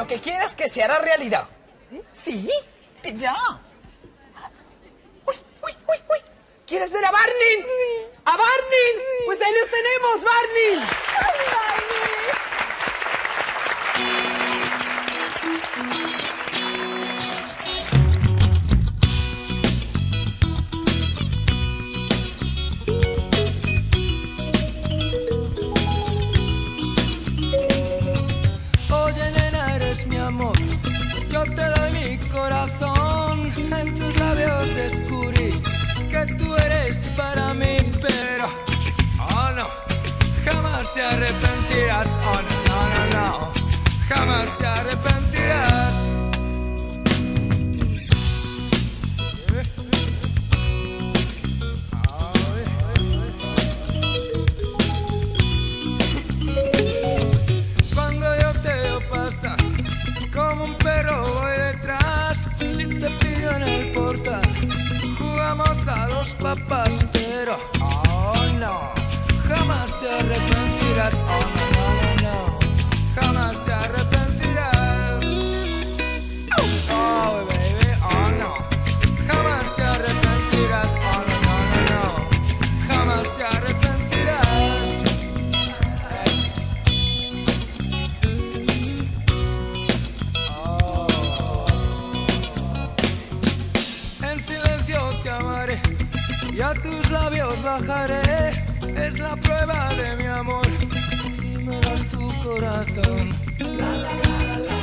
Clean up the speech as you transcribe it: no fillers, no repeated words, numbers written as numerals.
lo que quieras que se hará realidad. ¿Sí? Ya. Uy, uy, uy, uy. ¿Quieres ver a Barney? Sí. ¿A Barney? Sí. Pues ahí los tenemos, Barney. Ay, Barney. Oye, nena, eres mi amor. Yo te doy mi corazón. En tus labios descubrí que tú eres para mí, pero oh no, jamás te arrepentirás. Oh no, no, no, no, jamás te arrepentirás. Cuando yo te veo pasar, como un perro voy detrás. Si te pillo en el portal, jugamos a los papás, pero oh no, jamás te arrepentirás. Oh no, no, no, no, jamás te arrepentirás. Oh baby, oh no, jamás te arrepentirás. Oh no, no, no, no, jamás te arrepentirás. En silencio te amaré y a tus labios bajaré. Es la prueba de mi amor si me das tu corazón. La, la, la, la, la.